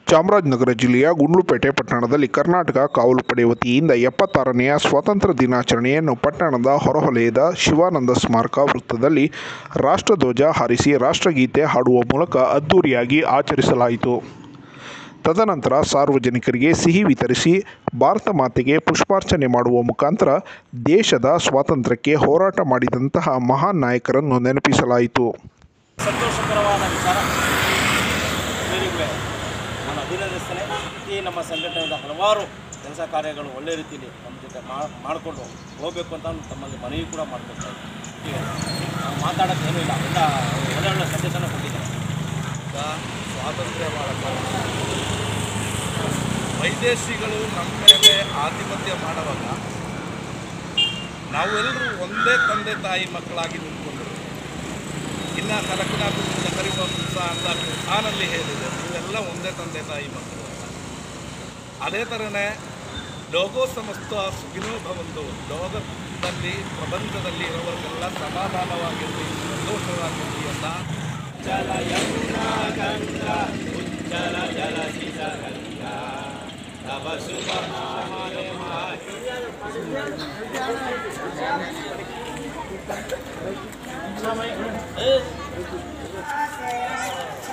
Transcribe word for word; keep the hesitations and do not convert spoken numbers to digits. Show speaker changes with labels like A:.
A: ಚಾಮರಾಜನಗರ ಜಿಲ್ಲೆಯ ಗುಂಡ್ಲುಪೇಟೆ ಪಟ್ಟಣದಲ್ಲಿ ಕರ್ನಾಟಕ ಕಾವಲು ಪಡೆ ವತಿಯಿಂದ ಎಪ್ಪತ್ತಾರನೆಯ ಸ್ವಾತಂತ್ರ್ಯ ದಿನಾಚರಣೆಯನ್ನು ಪಟ್ಟಣದ ಹೊರವಲಯದ ಶಿವಾನಂದ ಸ್ಮಾರಕ ವೃತ್ತದಲ್ಲಿ ರಾಷ್ಟ್ರಧ್ವಜ ಹಾರಿಸಿ ರಾಷ್ಟ್ರಗೀತೆ ಹಾಡುವ ಮೂಲಕ ಅದ್ದೂರಿಯಾಗಿ ಆಚರಿಸಲಾಯಿತು. ತದನಂತರ ಸಾರ್ವಜನಿಕರಿಗೆ ಸಿಹಿ ವಿತರಿಸಿ ಭಾರತ ಮಾತೆಗೆ ಪುಷ್ಪಾರ್ಚನೆ ಮಾಡುವ ಮುಖಾಂತರ ದೇಶದ ಸ್ವಾತಂತ್ರ್ಯಕ್ಕೆ ಹೋರಾಟ ಮಾಡಿದಂತಹ ಮಹಾನ್ ನಾಯಕರನ್ನು ನೆನಪಿಸಲಾಯಿತು.
B: ಸಂತೋಷಕರವಾದ ವಿಚಾರ ನಾನು ಅಭಿನಂದಿಸ್ತೇನೆ. ಈ ನಮ್ಮ ಸಂಘಟನೆಯಿಂದ ಹಲವಾರು ಕೆಲಸ ಕಾರ್ಯಗಳು ಒಳ್ಳೆ ರೀತಿಯಲ್ಲಿ ನಮ್ಮ ಜೊತೆ ಮಾಡಿಕೊಂಡು ಹೋಗಬೇಕು ಅಂತ ತಮ್ಮಲ್ಲಿ ಮನವಿ ಕೂಡ ಮಾಡ್ಕೊಳ್ತಾ ಇದ್ದೀವಿ. ನಾವು ಮಾತಾಡೋಕ್ಕೇನೂ ಇಲ್ಲ, ಎಲ್ಲ ಒಳ್ಳೆ ಒಳ್ಳೆ ಸಂದೇಶನ ಕೊಟ್ಟಿದ್ದಾರೆ.
C: ಸ್ವಾತಂತ್ರ್ಯ ಭಾರತ ವೈದೇಶಿಗಳು ನಮ್ಮ ಮೇಲೆ ಆಧಿಪತ್ಯ ಮಾಡುವಾಗ ನಾವೆಲ್ಲರೂ ಒಂದೇ ತಂದೆ ತಾಯಿ ಮಕ್ಕಳಾಗಿ ನಿಂತ್ಕೊಂಡ್ರು. ಇನ್ನು ಕಲಕನಾಥ ಕರಿವಂಶ ಅಂತ ನಾನಲ್ಲಿ ಹೇಳಿದೆ, ನೀವೆಲ್ಲ ಒಂದೇ ತಂದೆ ತಾಯಿ ಮಕ್ಕಳು ಅಂತ. ಅದೇ ಥರನೇ ಲೋಕೋ ಸಮಸ್ತ ಸುಖಿನೋ ಭವಂತು, ಲೋಕದಲ್ಲಿ ಪ್ರಪಂಚದಲ್ಲಿ ಇರೋರಿಗೆಲ್ಲ ಸಮಾಧಾನವಾಗಿರಲಿ, ಸಂತೋಷವಾಗಿರಲಿ ಅಂತ ಜಲ ಯಮುನಾ ಗಂಗಾ ಉಜ್ಜಲ ಜಲಧಿತ ಗಂಗಾ ತವ ಶುಭ ನಾಮನೆ ಮಾಹಿ